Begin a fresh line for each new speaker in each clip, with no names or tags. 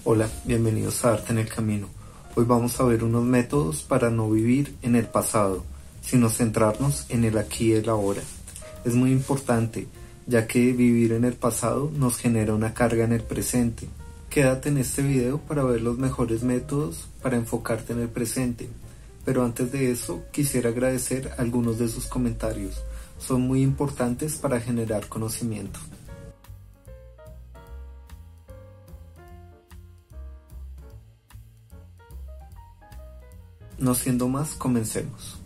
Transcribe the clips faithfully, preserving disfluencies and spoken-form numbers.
Hola, bienvenidos a Arte en el Camino. Hoy vamos a ver unos métodos para no vivir en el pasado, sino centrarnos en el aquí y el ahora. Es muy importante, ya que vivir en el pasado nos genera una carga en el presente. Quédate en este video para ver los mejores métodos para enfocarte en el presente. Pero antes de eso, quisiera agradecer algunos de sus comentarios. Son muy importantes para generar conocimiento. No siendo más, comencemos.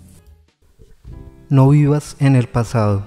No vivas en el pasado.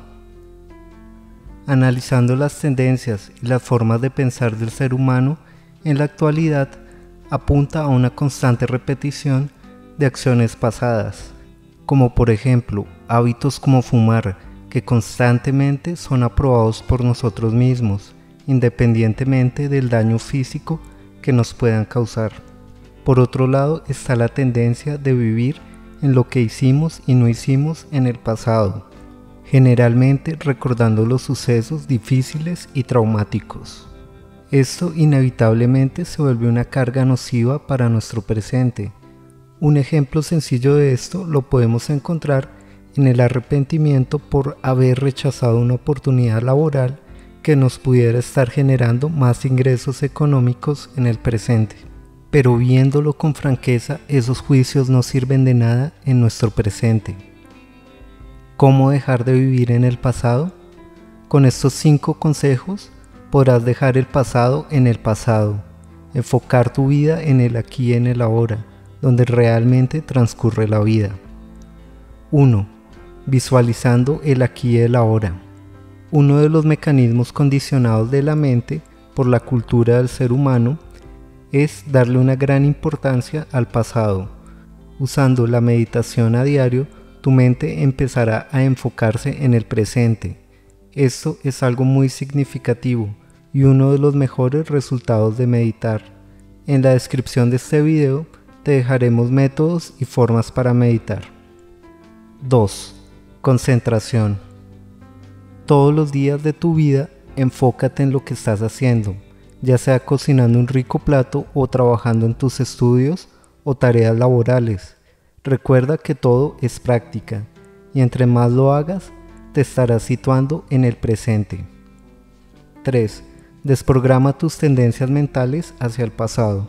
Analizando las tendencias y las formas de pensar del ser humano en la actualidad, apunta a una constante repetición de acciones pasadas, como por ejemplo hábitos como fumar, que constantemente son aprobados por nosotros mismos, independientemente del daño físico que nos puedan causar. Por otro lado está la tendencia de vivir en lo que hicimos y no hicimos en el pasado, generalmente recordando los sucesos difíciles y traumáticos. Esto inevitablemente se vuelve una carga nociva para nuestro presente. Un ejemplo sencillo de esto lo podemos encontrar en el arrepentimiento por haber rechazado una oportunidad laboral que nos pudiera estar generando más ingresos económicos en el presente. Pero viéndolo con franqueza, esos juicios no sirven de nada en nuestro presente. ¿Cómo dejar de vivir en el pasado? Con estos cinco consejos podrás dejar el pasado en el pasado, enfocar tu vida en el aquí y en el ahora, donde realmente transcurre la vida. uno. Visualizando el aquí y el ahora. Uno de los mecanismos condicionados de la mente por la cultura del ser humano es darle una gran importancia al pasado. Usando la meditación a diario, tu mente empezará a enfocarse en el presente. Esto es algo muy significativo y uno de los mejores resultados de meditar. En la descripción de este video te dejaremos métodos y formas para meditar. dos. Concentración. Todos los días de tu vida, enfócate en lo que estás haciendo, ya sea cocinando un rico plato o trabajando en tus estudios o tareas laborales. Recuerda que todo es práctica y entre más lo hagas, te estarás situando en el presente. tres. Desprograma tus tendencias mentales hacia el pasado.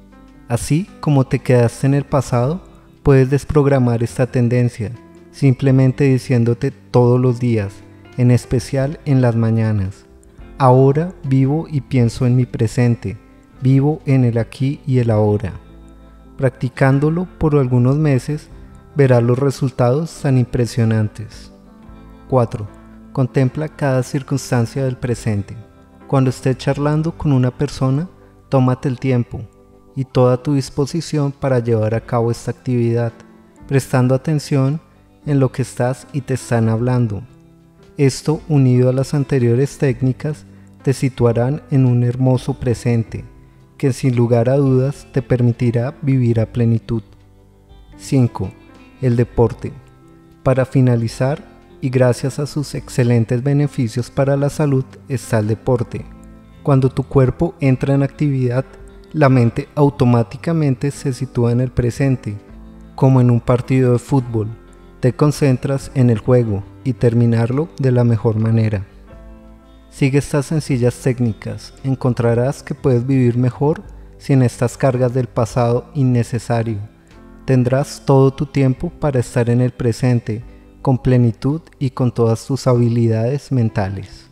Así como te quedaste en el pasado, puedes desprogramar esta tendencia, simplemente diciéndote todos los días, en especial en las mañanas: ahora vivo y pienso en mi presente, vivo en el aquí y el ahora. Practicándolo por algunos meses, verás los resultados tan impresionantes. cuatro. Contempla cada circunstancia del presente. Cuando estés charlando con una persona, tómate el tiempo y toda tu disposición para llevar a cabo esta actividad, prestando atención en lo que estás y te están hablando. Esto, unido a las anteriores técnicas, te situarán en un hermoso presente, que sin lugar a dudas te permitirá vivir a plenitud. cinco. El deporte. Para finalizar, y gracias a sus excelentes beneficios para la salud, está el deporte. Cuando tu cuerpo entra en actividad, la mente automáticamente se sitúa en el presente, como en un partido de fútbol. Te concentras en el juego y terminarlo de la mejor manera. Sigue estas sencillas técnicas, encontrarás que puedes vivir mejor sin estas cargas del pasado innecesario. Tendrás todo tu tiempo para estar en el presente, con plenitud y con todas tus habilidades mentales.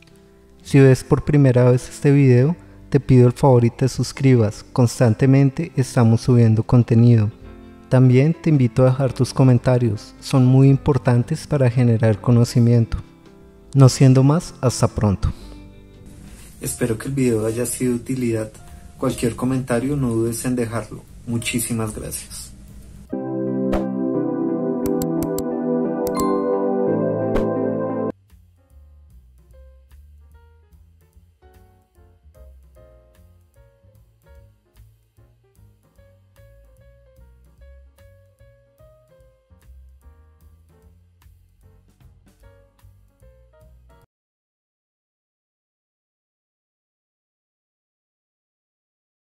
Si ves por primera vez este video, te pido el favor y te suscribas. Constantemente estamos subiendo contenido. También te invito a dejar tus comentarios, son muy importantes para generar conocimiento. No siendo más, hasta pronto.
Espero que el video haya sido de utilidad. Cualquier comentario no dudes en dejarlo. Muchísimas gracias.